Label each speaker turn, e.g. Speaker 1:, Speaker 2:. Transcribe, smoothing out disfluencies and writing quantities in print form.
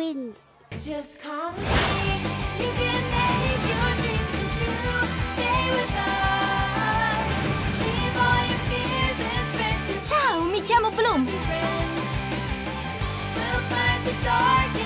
Speaker 1: twins.
Speaker 2: Just come with me. You can make your dreams come true. Stay with us. Leave all your fears and spread your
Speaker 3: Ciao, mi chiamo Bloom.
Speaker 2: friends. We'll fight the dark.